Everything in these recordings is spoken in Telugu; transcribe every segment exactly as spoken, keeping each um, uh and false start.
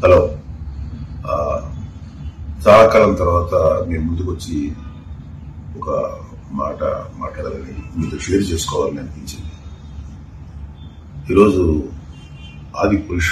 హలో, చాలా కాలం తర్వాత మీ ముందుకు వచ్చి ఒక మాట మాట్లాడాలని మీతో షేర్ చేసుకోవాలని అనిపించింది. ఈరోజు ఆదిపురుష్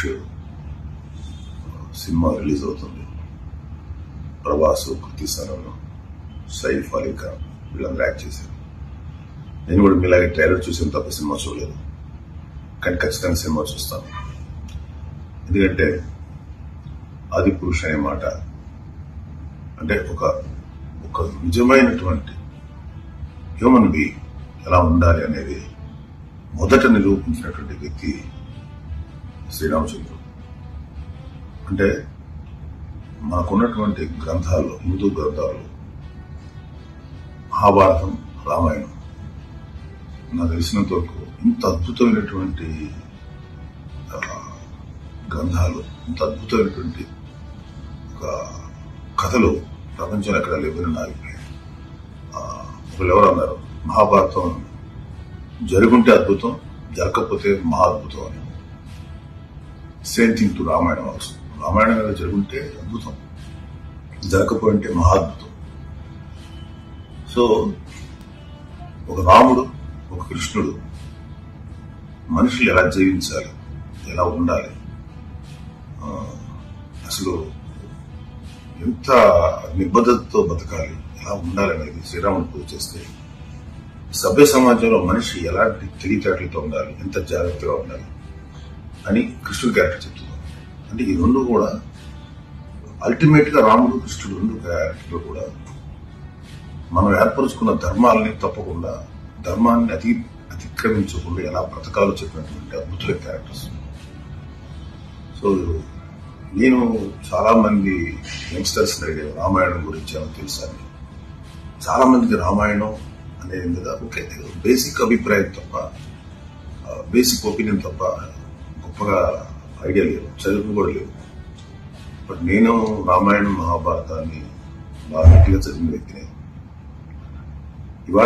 సినిమా రిలీజ్ అవుతుంది. ప్రభాస్, కృతి సనను, సైఫ్ అలీ ఖాన్ వీళ్ళందరూ యాక్ట్ చేశారు. నేను కూడా మీలాగే ట్రైలర్ చూసిన తప్ప సినిమా చూడలేదు, కానీ ఖచ్చితంగా సినిమా చూస్తాను. ఎందుకంటే ఆదిపురుష్ అనే మాట అంటే ఒక ఒక నిజమైనటువంటి హ్యూమన్ బీయింగ్ ఎలా ఉండాలి అనేది మొదట నిరూపించినటువంటి వ్యక్తి శ్రీరామచంద్రుడు. అంటే మనకున్నటువంటి గ్రంథాల్లో, హిందూ గ్రంథాల్లో మహాభారతం, రామాయణం నాకు తెలిసినంత వరకు ఇంత అద్భుతమైనటువంటి గ్రంథాలు, ఇంత అద్భుతమైనటువంటి ఒక కథలు ప్రపంచంలో ఎక్కడ లేవని నాకు ఒకరు ఎవరు అన్నారు, మహాభారతం జరుగుంటే అద్భుతం, జరగకపోతే మహా అద్భుతం అని. Same thing to Ramayana also. Ramayana మీద జరుగుంటే అద్భుతం, జరగకపోయింటే మహా అద్భుతం. సో ఒక రాముడు, ఒక కృష్ణుడు మనుషులు ఎలా జీవించాలి, ఎలా ఉండాలి, అసలు ఎంత నిబద్ధతతో బతకాలి, ఎలా ఉండాలనేది శ్రీరాముడు పూజ చేస్తే, సభ్య సమాజంలో మనిషి ఎలాంటి తెలివితేటలతో ఉండాలి, ఎంత జాగ్రత్తగా ఉండాలి అని కృష్ణుడు క్యారెక్టర్ చెప్తున్నాడు. అంటే ఈ రెండు కూడా అల్టిమేట్ గా రాముడు, కృష్ణుడు రెండు క్యారెక్టర్లు కూడా మనం ఏర్పరుచుకున్న ధర్మాలని తప్పకుండా, ధర్మాన్ని అతి అతిక్రమించకుండా ఎలా బ్రతకాలో చెప్పినటువంటి అద్భుతమైన క్యారెక్టర్స్. సో నేను చాలా మంది యంగ్స్టర్స్ అడిగాను రామాయణం గురించి ఏమో తెలుసని. చాలా మందికి రామాయణం అనేది మీద ఓకే బేసిక్ అభిప్రాయం తప్ప, బేసిక్ ఒపీనియన్ తప్ప గొప్పగా ఐడియా లేదు, చదువు కూడా లేదు. బట్ నేను రామాయణం, మహాభారతాన్ని బాగా గట్టిగా చదివిన వ్యక్తిని. ఇవాళ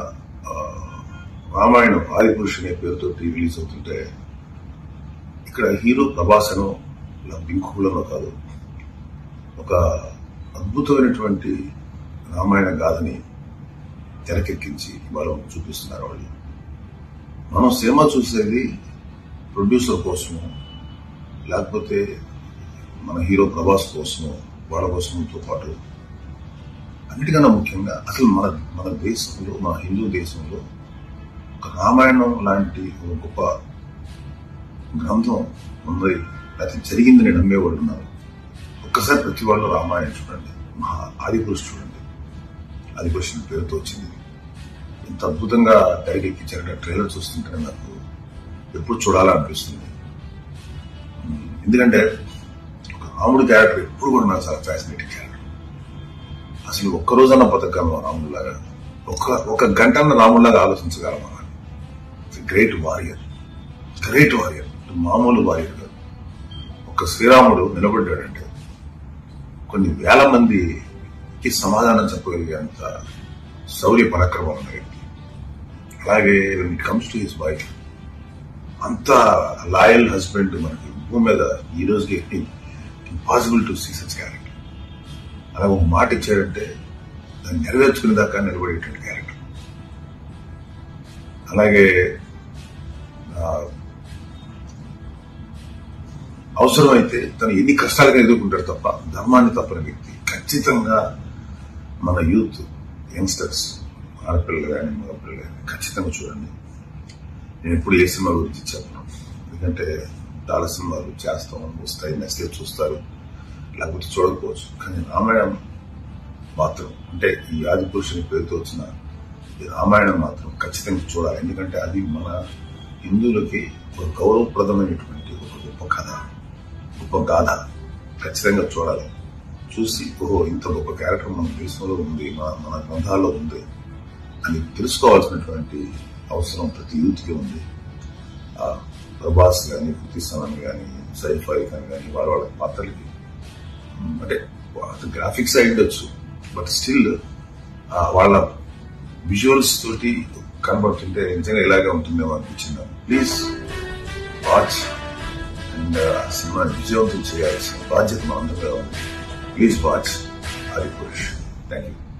రామాయణం ఆదిపురుష్ అనే పేరుతో రిలీజ్ అవుతుంటే ఇక్కడ హీరో ప్రభాస్ అనో ఇలా బింకులనో కాదు, ఒక అద్భుతమైనటువంటి రామాయణ గాథని తెరకెక్కించి ఇవాళ చూపిస్తున్నారు వాళ్ళు. మనం సినిమా చూసేది ప్రొడ్యూసర్ కోసము, లేకపోతే మన హీరో ప్రభాస్ కోసము, వాళ్ళ కోసంతో పాటు అన్నిటికన్నా ముఖ్యంగా అసలు మన మన దేశంలో, మన హిందూ దేశంలో ఒక రామాయణం లాంటి ఒక గొప్ప గ్రంథం ఉంది, అది జరిగిందని నమ్మేవాళ్ళు ఉన్నారు. ఒక్కసారి ప్రతి వాళ్ళు రామాయణం చూడండి, మహా ఆదిపురుష్ చూడండి. ఆదిపురుష్ పేరుతో వచ్చింది, ఎంత అద్భుతంగా తెరకెక్కించారంటే ట్రైలర్ చూస్తుంటే నాకు ఎప్పుడు చూడాలనిపిస్తుంది. ఎందుకంటే ఒక రాముడి క్యారెక్టర్ ఎప్పుడు కూడా నాకు చాలా ఫ్యాసినేటింగ్ క్యారెక్టర్. అసలు ఒక్కరోజన్నా బతకగలం రాముడిలాగా, ఒక ఒక గంటన్న రాముడిలాగా ఆలోచించగలం. గ్రేట్ వారియర్, గ్రేట్ వారియర్, మామూలు వారియర్ కాదు. ఒక శ్రీరాముడు నిలబడ్డాడంటే కొన్ని వేల మందికి సమాధానం చెప్పగలిగేంత శౌర్య పరాక్రమం ఉన్న వ్యక్తి. అలాగే it comes to his wife, అంత లాయల్ హస్బెండ్ మనకి భూమి మీద ఈ రోజుకి impossible to see such character. అలా ఒక మాట ఇచ్చాడంటే దాన్ని నెరవేర్చుకునే దాకా నిలబడేటువంటి క్యారెక్టర్. అలాగే అవసరమైతే తను ఎన్ని కష్టాలుగా ఎదుర్కొంటాడు తప్ప ధర్మాన్ని తప్పని వ్యక్తి. ఖచ్చితంగా మన యూత్, యంగ్స్టర్స్, ఆడపిల్లలు కానీ మగపిల్లలు కానీ ఖచ్చితంగా చూడండి. నేను ఎప్పుడు ఏ సినిమా గురించి చెప్పను, ఎందుకంటే చాలా సినిమాలు చేస్తాం, వస్తాయి, నచ్చితే చూస్తారు, లేకపోతే చూడకపోవచ్చు. కానీ రామాయణం మాత్రం, అంటే ఈ ఆదిపురుషుని పేరుతో వచ్చిన ఈ రామాయణం మాత్రం ఖచ్చితంగా చూడాలి. ఎందుకంటే అది మన హిందువులకి ఒక గౌరవప్రదమైనటువంటి ఒక గొప్ప కథ, గొప్ప గాథ. ఖచ్చితంగా చూడాలి. చూసి ఓహో ఇంత గొప్ప క్యారెక్టర్ మన దేశంలో ఉంది, మన మన గ్రంథాల్లో ఉంది అని తెలుసుకోవాల్సినటువంటి అవసరం ప్రతి యూత్కి ఉంది. ప్రభాస్ కానీ, కృతి సనన్ కానీ, సైఫ్ అలీ ఖాన్ కానీ వాళ్ళ వాళ్ళ పాత్రలకి అంటే గ్రాఫిక్స్ అయి ఉండొచ్చు, బట్ స్టిల్ వాళ్ళ విజువల్స్ తోటి కనబడుతుంటే నిజంగా ఇలాగే ఉంటుందేమో అనిపించింది. ప్లీజ్ వాచ్ అండ్ ఆ సినిమాని విజయవంతం చేయాల్సిన బాధ్యత మా అందరిలో ఉంది. Please watch Adipurush. Thank you.